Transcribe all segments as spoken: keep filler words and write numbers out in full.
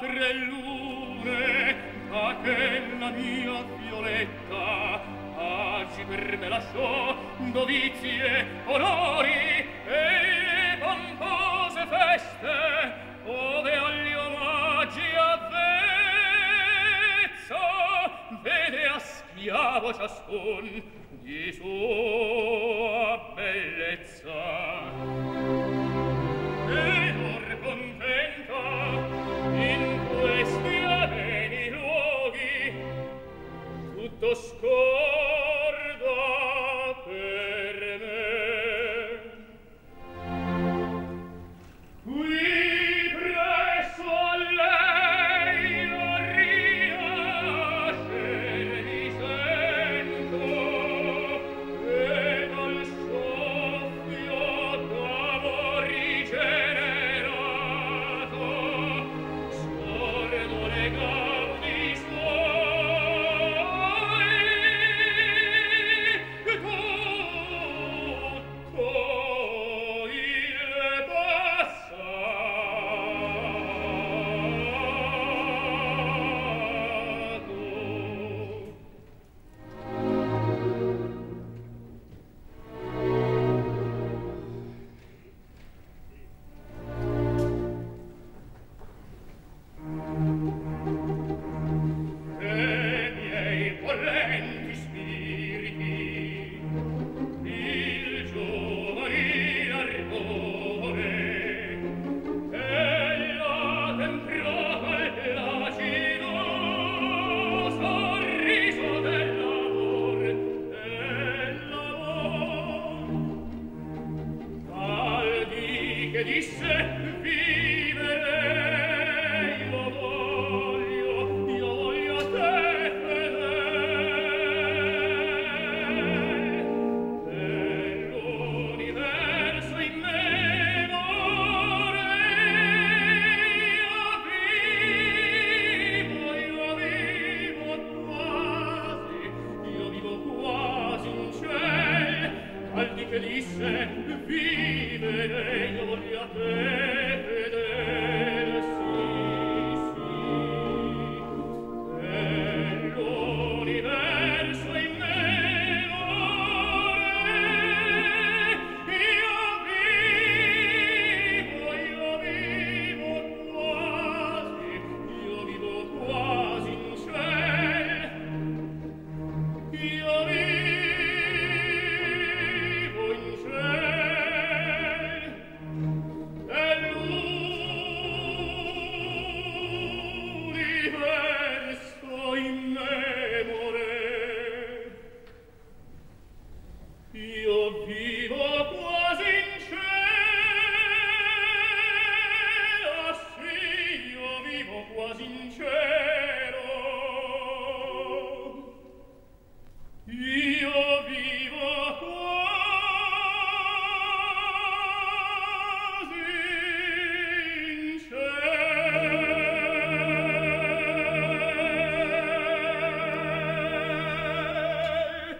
sorellune, da che la mia Violetta agi per me lasciò dovizie, onori e le pompose feste, ove agli omaggi avvezza vede a schiavo ciascun di sua bellezza. Ed or contenta in questi ameni luoghi tutto scorda per me. Qui presso a lei a rinascer mi sento, ed al soffio d'amor rigenerato scordo le gaudi suoi, tutto il e miei volenti spiriti il giovanile ardore e la temprata e l'acido sorriso dell'amor, dell'amor tal di che disse vivere io voglio, io voglio a te fedele dell'universo immemore. Io vivo, io vivo quasi, io vivo quasi in ciel, al di che disse vivere io voglio a te fedele, sì, sì, dell'universo immemore. Io vivo, io vivo quasi, io vivo quasi in ciel, io vivo in ciel, dell'universo immemore. Io vivo quasi in cielo, sì, io vivo quasi in cielo. Io vivo quasi in ciel.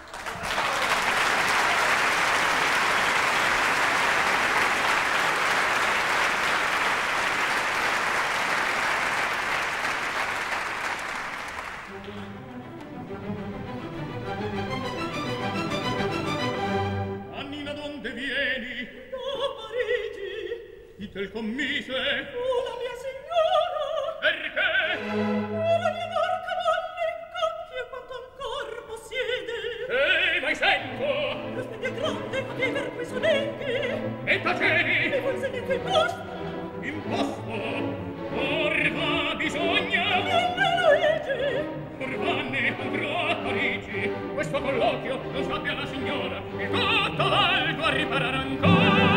Annina, donde vieni? Da Parigi, Chi te commise? tu la mia signora, Perché? per animar cavalli, cocchi e quanto ancor possiede. Ehi, ma sento! Lo spedia grande fa viver quei soneghi, E taceri! e voi sedete in posto, Imposto! Orva bisogna! dimmi Luigi, Orvanne andrò a Parigi! Questo colloquio non sappia la signora! Il tutto valgo a riparare ancora!